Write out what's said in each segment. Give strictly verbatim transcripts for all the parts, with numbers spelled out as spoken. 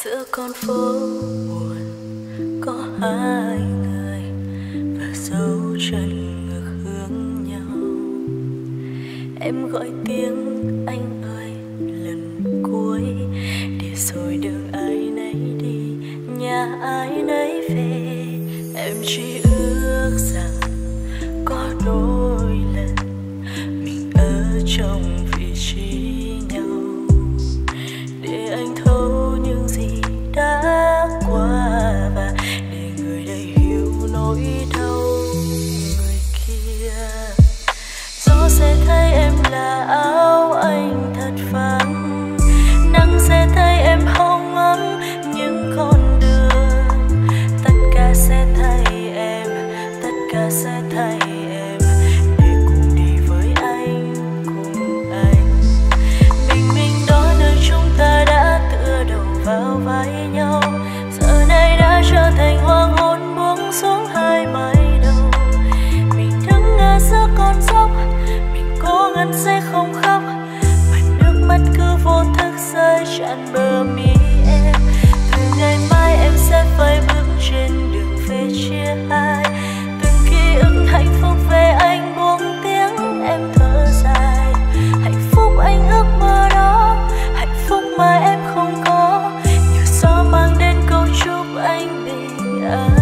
Giữa con phố buồn có hai người và dấu chân ngược hướng nhau. Em gọi tiếng anh ơi lần cuối, để rồi đường ai nấy đi, nhà ai nấy về. Em chỉ ước rằng có đôi lần mình ở trong vị trí nhau, để anh thấu những gì đã qua và để người đây hiểu nỗi đau người kia. Gió sẽ thấy em là áo anh thật vàng, nắng sẽ thấy em hồng ấm những con đường. Tất cả sẽ thay em, tất cả sẽ thay em, để cùng đi với anh, cùng anh. Bình minh đó nơi chúng ta đã tựa đầu vào vai nhau, giờ này đã trở thành hoàng hôn buông xuống hai mái đầu. Mình đứng ở giữa con dốc, mình cố ngăn sẽ không khóc, mà nước mắt cứ vô thức rơi tràn bờ mi em. Từ ngày mai em sẽ phải bước trên đường về chia hai, từng ký ức hạnh phúc về anh buông tiếng em thở dài. Hạnh phúc anh ước mơ đó, hạnh phúc mà em không có, nhờ gió mang đến câu chúc anh bình an.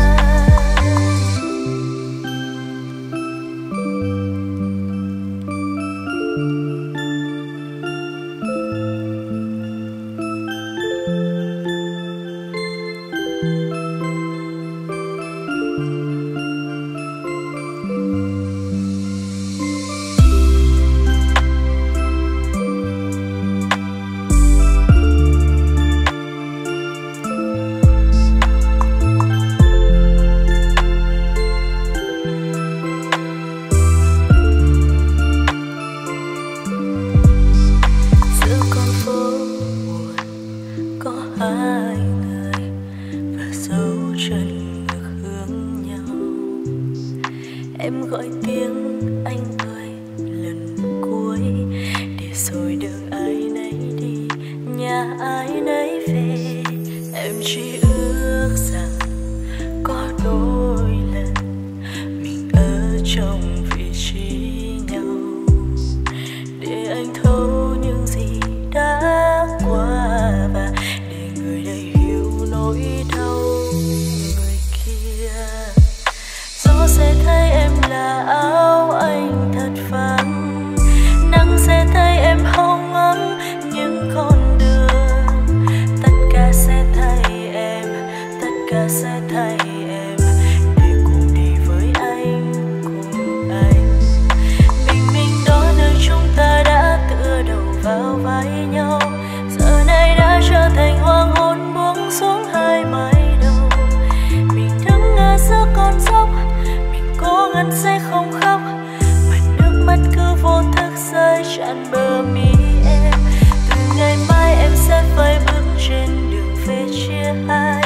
Hai người và dấu chân ngược hướng nhau. Em gọi tiếng anh ơi lần cuối, để rồi đường ai nấy đi, nhà ai nấy về. Em chỉ ước rằng có đôi lần mình ở trong vị trí nhau, để anh thấu những gì đã qua và người đây hiểu nỗi đau người kia. Gió sẽ thấy em là áo anh thật vàng, nắng sẽ thấy em hồng ấm những con đường. Tất cả sẽ thay em, tất cả sẽ thay em, để cùng đi với anh, cùng anh. Bình minh đó nơi chúng ta đã tựa đầu vào vai nhau, giờ này đã trở thành hoàng hôn buông xuống hai mái đầu. Mình đứng ở giữa con dốc, mình cố ngăn sẽ không khóc, mà nước mắt cứ vô thức rơi tràn bờ mi em. Từ ngày mai em sẽ phải bước trên đường về chia hai,